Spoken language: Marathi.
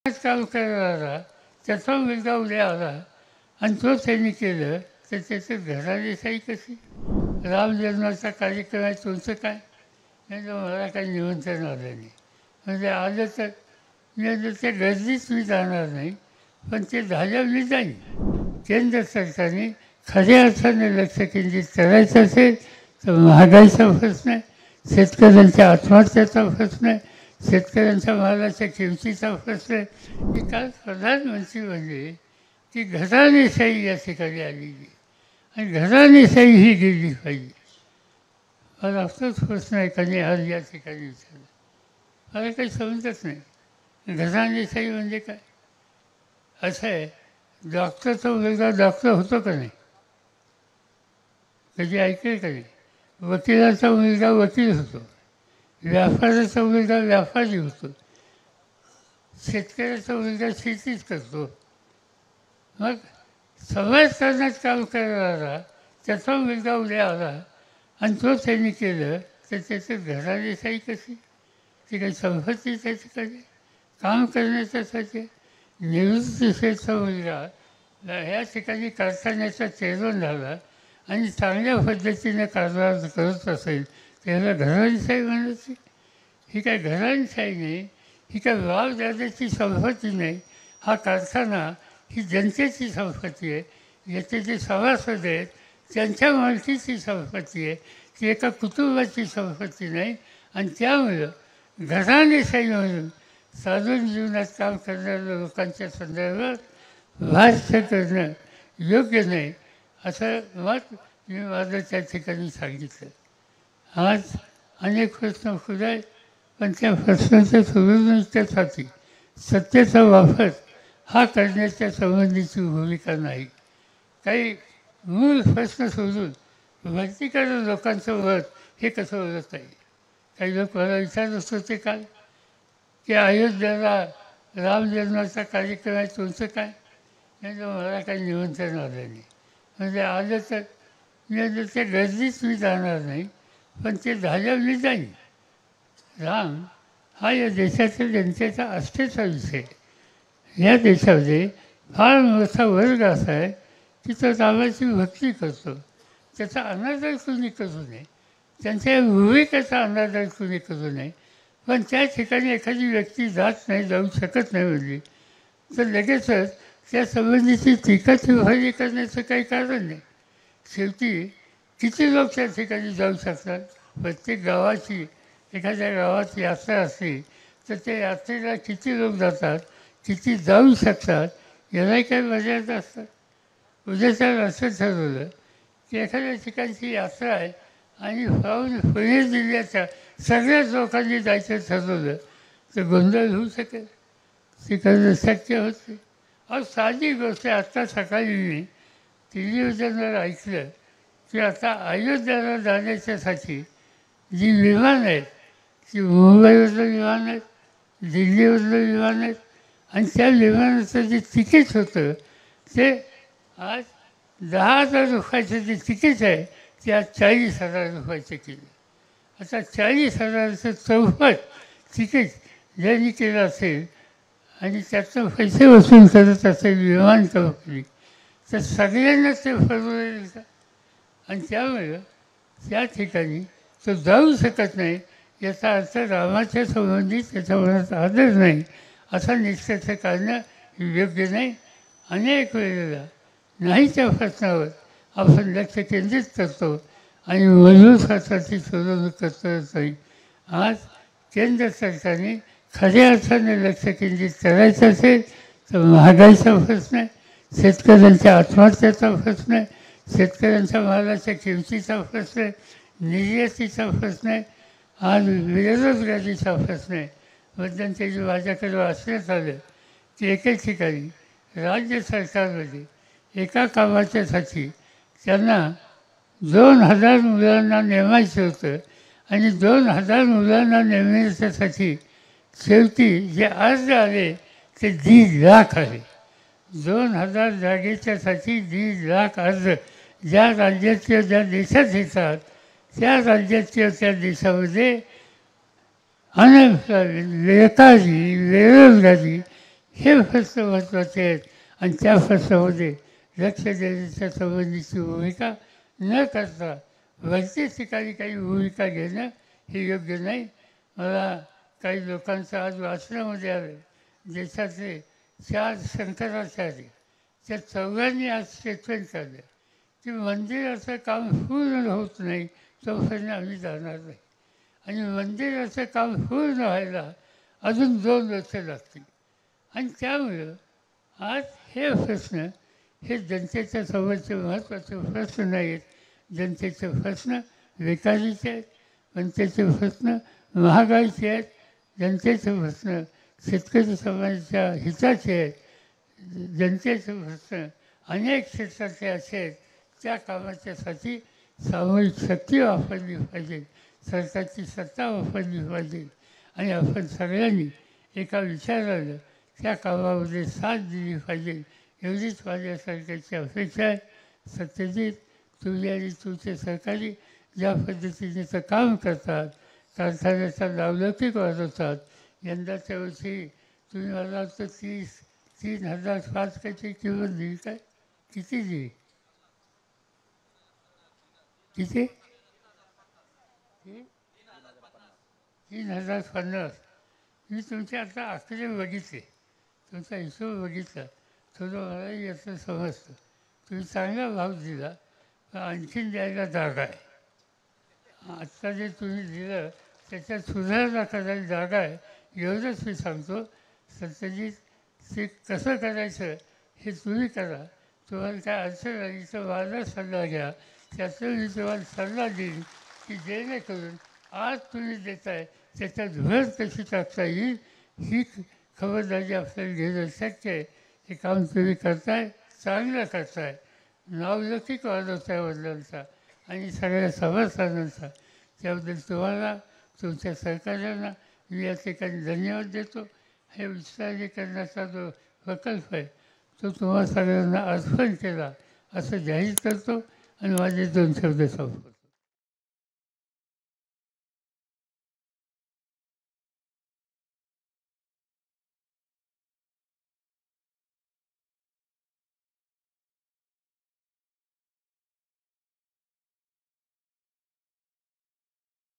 काम करणारा त्याचा मुलगा उद्या आला आणि तो त्यांनी केलं तर त्याचं घराणेशाही कशी? राम जन्माचा कार्यक्रम आहे तुमचं काय? नाही तर मला काही निमंत्रण आलं नाही. म्हणजे आलं तर मी त्या गर्दीत मी जाणार नाही, पण ते झाल्यावर मी जाईन. केंद्र सरकारने खऱ्या अर्थाने लक्ष केंद्रित करायचं असेल तर महागाईचा प्रश्न आहे, शेतकऱ्यांच्या आत्महत्याचा प्रश्न आहे, शेतकऱ्यांच्या मालाच्या किमतीचा प्रश्न आहे. ही काल प्रधानमंत्री म्हणजे की घराणेशाही या ठिकाणी आलेली आणि घराणेशाही ही गेली पाहिजे. मला असाच प्रश्न एकाने आज या ठिकाणी विचारला. मला काही समजत नाही घराणेशाही म्हणजे काय. असं आहे, डॉक्टरचा मुलगा डॉक्टर होतो का नाही? कधी ऐकलं का नाही? वकिलाचा मुलगा वकील होतो, व्यापाराचा मुलगा व्यापारी होतो, शेतकऱ्याचा मुलगा शेतीच करतो. मग समाजकारणात काम करणारा त्याचा मुलगा उद्या आला आणि तो त्यांनी केलं तर त्याचं घराणेशाही कशी? ती काही संपत्ती त्याची कधी काम करण्याच्यासाठी. निवृत्तीचा मुलगा ह्या ठिकाणी कारखान्याचा चेअरमन झाला आणि चांगल्या पद्धतीने कारभार करत असेल त्याला घराणेशाही म्हणायची. ही काय घराणेशाही नाही, ही काय बापदादाची संपत्ती नाही. हा कारखाना ही जनतेची संपत्ती आहे. याचे जे सभासद आहेत त्यांच्या मालकीची संपत्ती आहे, ती एका कुटुंबाची संपत्ती नाही. आणि त्यामुळं घराणेशाही म्हणून साधारण जीवनात काम करणाऱ्या लोकांच्या संदर्भात भाष्य करणं योग्य नाही, असं मत मी माझं त्या ठिकाणी सांगितलं. आज अनेक प्रश्न खुले आहेत, पण त्या प्रश्नाच्या सोडवणुकीसाठी सत्तेचा वापर हा करण्याच्या संबंधीची भूमिका नाही. काही मूळ प्रश्न सोडून भक्ती करून लोकांचं मत हे कसं ओळखता येईल? काही लोक मला विचारत होते काल की अयोध्येला राम जन्माचा कार्यक्रम आहे तुमचं काय? नाही तर मला काही निमंत्रण आलं नाही. म्हणजे आलं तर मी त्या गर्दीत मी जाणार नाही, पण ते झाल्यावर मी जाईन. राम हा या देशाच्या जनतेचा आस्थेचा विषय. या देशामध्ये फार मोठा वर्ग असा आहे की तो रामाची भक्ती करतो. त्याचा अनादर कुणी करू नये, त्यांच्या भूमिकेचा अनादर कुणी करू नये. पण त्या ठिकाणी एखादी व्यक्ती जात नाही, जाऊ शकत नाही म्हणजे तर लगेचच त्या संबंधीची टीका टिप्पणी करण्याचं काही कारण नाही. शेवटी किती लोक त्या ठिकाणी जाऊ शकतात? प्रत्येक गावाची एखाद्या गावात यात्रा असते तर त्या यात्रेला किती लोक जातात, किती जाऊ शकतात, यालाही काही मर्यादा असतात. उद्याच्या असं ठरवलं की एखाद्या ठिकाणची यात्रा आहे आणि पुणे जिल्ह्याच्या सगळ्याच लोकांनी जायचं ठरवलं तर गोंधळ होऊ शकेल, ते करणं शक्य होते. अहो साधी गोष्ट आहे. आत्ता सकाळी मी टेलिव्हिजनवर ऐकलं की आता अयोध्येला जाण्याच्यासाठी जी विमान आहेत ती मुंबईवरलं विमान आहेत, दिल्लीवरलं विमान आहेत आणि त्या विमानाचं जे तिकीट होतं ते आज 10,000 रुपयाचं जे तिकीट आहे ते आज 40,000 रुपयाचं केलं. आता 40,000चं चौपट तिकीट ज्यांनी केलं असेल आणि त्याचं पैसे वसूल करत असेल विमान कंपनी तर सगळ्यांनाच ते परवडेल का? आणि त्यामुळं त्या ठिकाणी तो जाऊ शकत नाही याचा अर्थ रामाच्या संबंधित त्याच्या मनात आदर नाही असा निष्कर्ष काढणं योग्य नाही. अनेक वेळेला नाहीच्या प्रश्नावर आपण लक्ष केंद्रित करतो आणि मजबूतासाठी सोडवणूक करतो नाही. आज केंद्र सरकारने खऱ्या अर्थाने लक्ष केंद्रित करायचं असेल तर महागाईचा प्रश्न आहे, शेतकऱ्यांच्या आत्महत्याचा प्रश्न आहे, शेतकऱ्यांच्या मालाच्या किमतीचा प्रश्न आहे, निर्यातीचा प्रश्न आहे, आज बेरोजगारीचा प्रश्न आहे. मध्यंतरी माझ्याकडे वाचण्यात आलं की एके ठिकाणी राज्य सरकारमध्ये एका कामाच्यासाठी त्यांना 2,000 मुलांना नेमायचं होतं आणि 2,000 मुलांना नेमण्याच्यासाठी शेवटी जे अर्ज आले ते 1,50,000 आले. 2,000 जागेच्यासाठी 1,50,000 अर्ज ज्या राज्यात किंवा ज्या देशात येतात त्या राज्यात किंवा त्या देशामध्ये अनएम्प्लॉयमेंट, बेकारी, बेरोजगारी हे प्रश्न महत्त्वाचे आहेत आणि त्या प्रश्नामध्ये लक्ष देण्याच्या संबंधीची भूमिका न करता वरच्या ठिकाणी काही भूमिका घेणं हे योग्य नाही. मला काही लोकांचं आज वाचनामध्ये आलं, देशाचे 4 शंकराचार्य त्या चौघांनी आज स्टेटमेंट काढलं की मंदिराचं काम पूर्ण होत नाही तोपर्यंत आम्ही जाणार नाही आणि मंदिराचं काम पूर्ण व्हायला अजून 2 वर्ष लागतील. आणि त्यामुळं आज हे प्रश्न हे जनतेच्या समोरचे महत्त्वाचे प्रश्न नाहीत. जनतेचे प्रश्न विकासाचे आहेत, जनतेचे प्रश्न महागाईचे आहेत, जनतेचे प्रश्न शेतकरी समाजाच्या हिताचे आहेत, जनतेचे प्रश्न अनेक क्षेत्राचे असे आहेत. त्या कामाच्यासाठी सामूहिक शक्ती वापरली पाहिजे, सरकारची सत्ता वापरली पाहिजे आणि आपण सगळ्यांनी एका विचारानं त्या कामामध्ये साथ दिली पाहिजे, एवढीच माझ्या सरकारची अपेक्षा आहे. सत्यजित, तुम्ही आणि तुमचे सरकारी ज्या पद्धतीने ते काम करतात, कारखान्याचा नावलौकिक वाढवतात. यंदाच्या वर्षी तुम्ही मला वाटतं 3,005 काहीतरी किंमत दिली काय? किती दिली? किती? 3,050. मी तुमचे आता आकडे बघितले, तुमचा हिशोब बघितला, थोडं मलाही याचं समजतं. तुम्ही चांगला भाव दिला, पण आणखीन द्यायला जागा आहे. आत्ता जे तुम्ही दिलं त्याच्यात सुधारणा करायला जागा आहे. एवढंच मी सांगतो. सत्यजित, ते कसं करायचं हे तुम्ही करा. तुम्हाला काय अडचण आली तर माझा सल्ला घ्या. त्याचं मी तुम्हाला सल्ला देईन की जेणेकरून आज तुम्ही देताय त्याच्यात भर कशी टाकता येईल ही खबरदारी आपल्याला घेणं शक्य आहे. हे काम तुम्ही करताय, चांगलं करताय, नावलौकिक वाढवताय वडिलांचा आणि सगळ्या सभासदांचा. त्याबद्दल तुम्हाला, तुमच्या सरकारांना मी या ठिकाणी धन्यवाद देतो. हे विस्तारीकरणाचा जो प्रकल्प आहे तो तुम्हा सगळ्यांना अर्पण केला असं जाहीर करतो आणि माझे 2 शब्द संपवतो.